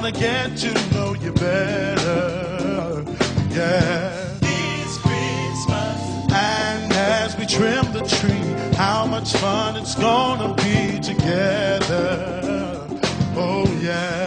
wanna get to know you better. Yeah. It's Christmas. And as we trim the tree, how much fun it's gonna be together. Oh yeah.